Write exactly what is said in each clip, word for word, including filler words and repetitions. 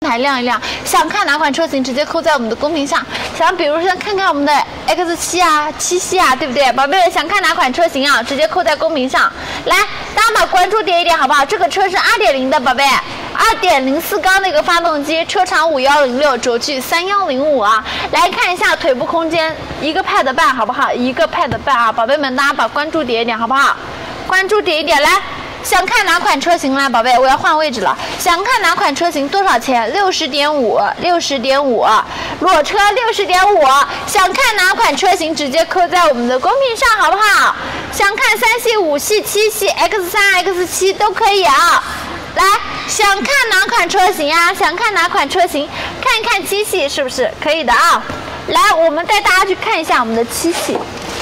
台亮一亮。想看哪款车型，直接扣在我们的公屏上。想比如说看看我们的 X 七 啊、七系啊，对不对？宝贝们想看哪款车型啊，直接扣在公屏上。来，大家把关注点一点好不好？这个车是 二点零 的，宝贝。 二点零四缸的一个发动机，车长五一零六，轴距三一零五啊。来看一下腿部空间，一个 pad 半，好不好？一个 pad 半啊，宝贝们，大家把关注点一点，好不好？关注点一点，来，想看哪款车型来，宝贝，我要换位置了。想看哪款车型，多少钱？六十点五，六十点五，裸车六十点五。想看哪款车型，直接扣在我们的公屏上，好不好？想看三系、五系、七系、X 三、X 七都可以啊。 来，想看哪款车型呀？想看哪款车型？看一看七系是不是可以的啊？来，我们带大家去看一下我们的七系。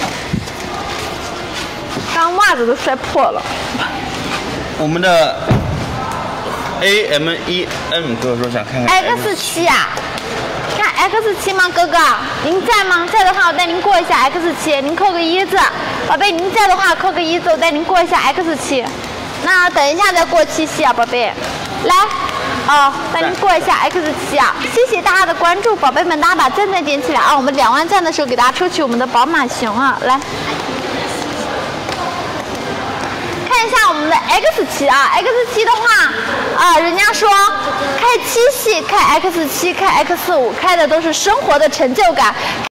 刚袜子都摔破了。 我们的 A M E N 哥哥说想看看 X 七啊，看 X 七吗？哥哥，您在吗？在的话，我带您过一下 X 七，您扣个一字。宝贝，您在的话扣个一字，我带您过一下 X 七。 那等一下再过七系啊，宝贝，来，哦，带您过一下 X 七啊，谢谢大家的关注，宝贝们，大家把赞赞点起来啊！我们两万赞的时候给大家抽取我们的宝马熊啊，来，看一下我们的 X 七啊 ，X 七的话啊，人家说开七系、开 X 七、开 X 五，开的都是生活的成就感。